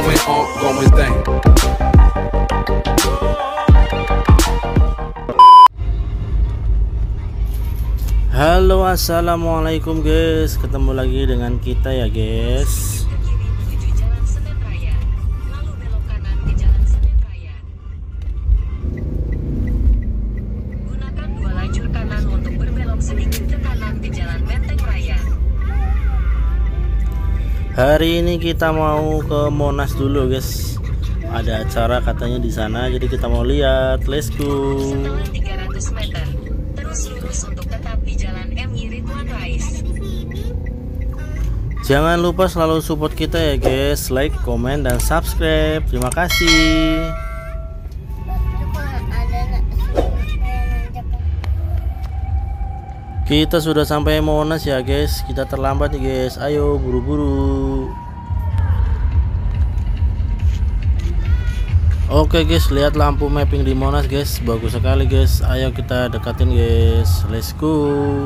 ongoing thing. Halo, assalamualaikum guys, ketemu lagi dengan kita ya guys. Menuju Jalan Senen Raya, lalu belok kanan ke Jalan Senen Raya. Gunakan dua lajur kanan untuk berbelok sedikit ke kanan ke Jalan Menteng Raya. Hari ini kita mau ke Monas dulu guys. Ada acara katanya di sana, jadi kita mau lihat. Let's go. Setelah 300 meter, terus lurus untuk tetap di Jalan MI Ridwan Rais. Jangan lupa selalu support kita ya guys, like, komen, dan subscribe. Terima kasih. Kita sudah sampai Monas ya guys. Kita terlambat nih guys. Ayo buru-buru. Oke guys, lihat lampu mapping di Monas guys. Bagus sekali guys. Ayo kita dekatin guys. Let's go.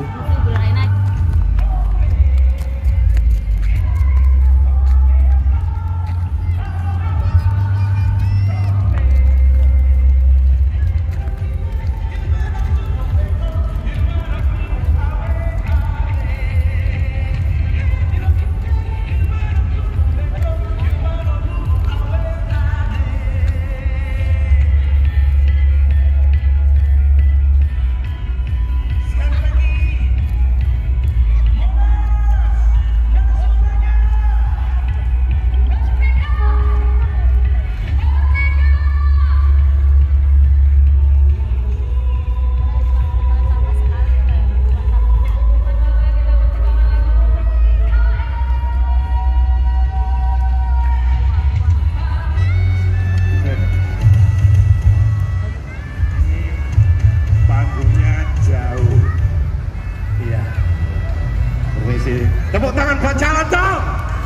Tepuk tangan buat jalan dong.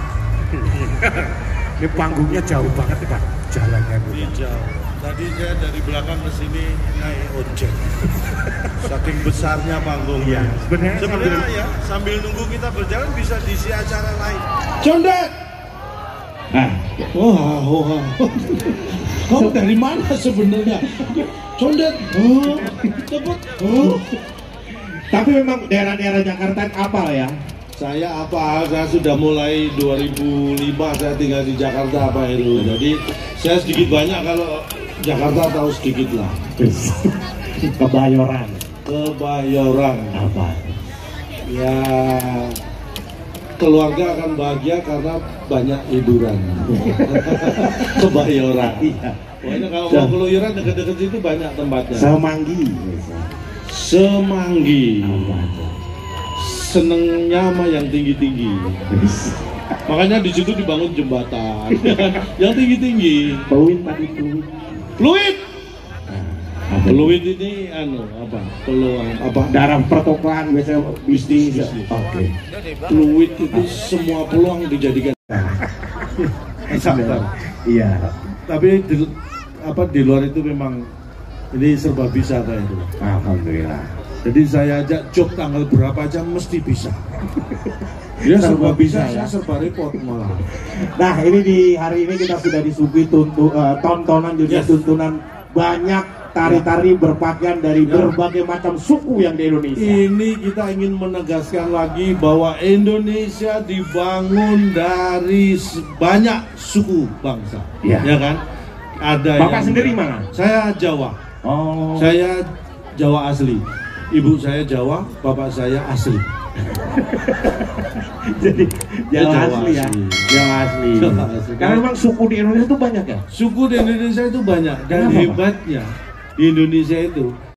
Ini panggungnya jauh banget nih Pak. Jalannya jauh. Tadi saya dari belakang ke sini naik ojek. Saking besarnya panggungnya. Sebenarnya ya sambil nunggu kita berjalan bisa diisi acara lain. Condet. Wah. Kamu dari mana sebenarnya? Condet. Tapi memang daerah-daerah Jakarta apa ya? Saya sudah mulai 2005 saya tinggal di Jakarta Pak Heru. Jadi saya sedikit banyak, kalau Jakarta tahu sedikit lah. Kebayoran apa? Ya, keluarga akan bahagia karena banyak hiburan. Kebayoran. Iya. Pokoknya kalau mau keluyuran dekat-dekat situ banyak tempatnya. Semanggi. Senengnya mah yang tinggi-tinggi. Makanya di situ dibangun jembatan yang tinggi-tinggi. Fluid. Fluid ini peluang Dalam pertokohan biasanya bisnis. Oke. Fluid itu semua peluang dijadikan. Iya. Tapi di luar itu memang ini serba bisa kayak itu. Alhamdulillah. Jadi saya ajak job tanggal berapa aja mesti bisa. Dia serba bisa, saya serba repot malah. Nah, ini di hari ini kita sudah disuguhi tontonan juga, tuntunan banyak tari-tari berpakaian dari berbagai macam suku yang di Indonesia. Ini kita ingin menegaskan lagi bahwa Indonesia dibangun dari banyak suku bangsa, ya kan? Ada. Bapak sendiri mana? Saya Jawa. Oh. Saya Jawa asli. Ibu saya Jawa, bapak saya asli. Jadi Jawa asli ya. Jawa asli. Karena memang suku di Indonesia itu banyak ya. Suku di Indonesia itu banyak, dan hebatnya di Indonesia itu